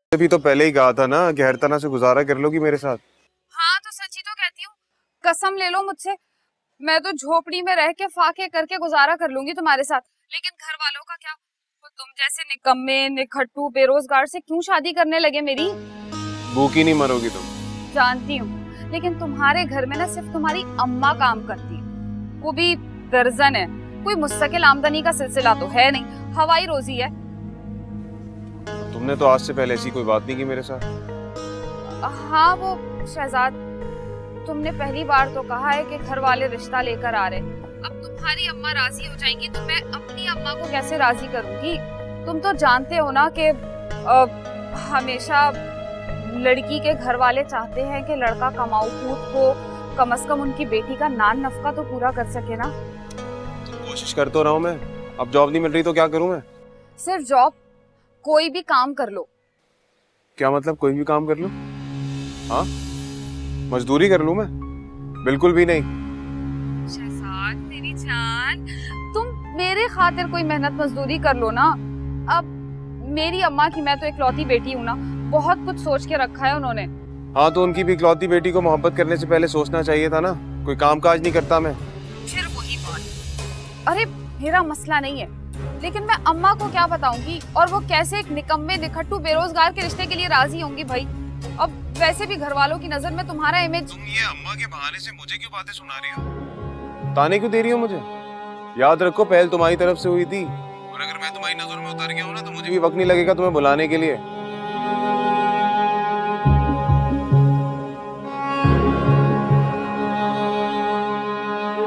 अभी तो पहले ही कहा था ना कि हर तरह से गुजारा कर लोगी मेरे साथ। हाँ तो सच्ची तो कहती हूँ, कसम ले लो मुझसे, मैं तो झोपड़ी में रह के फाके करके गुजारा कर लूंगी तुम्हारे साथ। लेकिन घर वालों का क्या, वो तुम जैसे निकम्मे निखट्टू बेरोजगार से क्यों शादी करने लगे मेरी। भूखी नहीं मरोगी तुम। जानती हूँ, लेकिन तुम्हारे घर में ना सिर्फ तुम्हारी अम्मा काम करती है, वो भी दर्जन है। कोई मुस्तकिल आमदनी का सिलसिला तो है नहीं, हवाई रोजी है। तुमने तो आज से पहले ऐसी कोई बात नहीं की मेरे साथ। हाँ वो शहजाद, तुमने पहली बार तो कहा है कि घर वाले रिश्ता लेकर आ रहे। अब तुम्हारी अम्मा राजी हो जाएंगी तो मैं अपनी अम्मा को कैसे राजी करूंगी। तुम तो जानते हो ना कि हमेशा लड़की के घर वाले चाहते हैं कि लड़का कमाऊ कूद हो, कम से कम उनकी बेटी का नान नफका तो पूरा कर सके ना। कोशिश कर तो रहा हूँ मैं, अब जॉब नहीं मिल रही तो क्या करूँ मैं। सिर्फ जॉब, कोई भी काम कर लो। क्या मतलब कोई भी काम कर लूँ? हाँ, मजदूरी कर लूँ मैं? बिल्कुल भी नहीं। शहजाद मेरी जान, तुम मेरे खातिर कोई मेहनत मजदूरी कर लो ना। अब मेरी अम्मा की मैं तो इकलौती बेटी हूँ ना, बहुत कुछ सोच के रखा है उन्होंने। हाँ तो उनकी भी इकलौती बेटी को मोहब्बत करने से पहले सोचना चाहिए था ना। कोई काम काज नहीं करता मैं। फिर वही बात, अरे मेरा मसला नहीं है, लेकिन मैं अम्मा को क्या बताऊंगी, और वो कैसे एक निकम्मे निखट्टू बेरोजगार के रिश्ते के लिए राजी होंगी भाई। अब वैसे भी घर वालों की नजर में तुम्हारा इमेज। तुम ये अम्मा के बहाने से मुझे क्यों बातें सुना रही हो? ताने क्यों दे रही हो मुझे? याद रखो पहल तुम्हारी तरफ से हुई थी, और अगर मैं तुम्हारी नजर में उतर गया हूँ ना तो मुझे भी वक्त नहीं लगेगा तुम्हें बुलाने के लिए।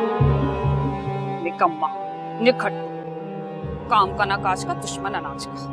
निकम्मा निखट्टू, काम का ना काज का, दुश्मन अनाज का।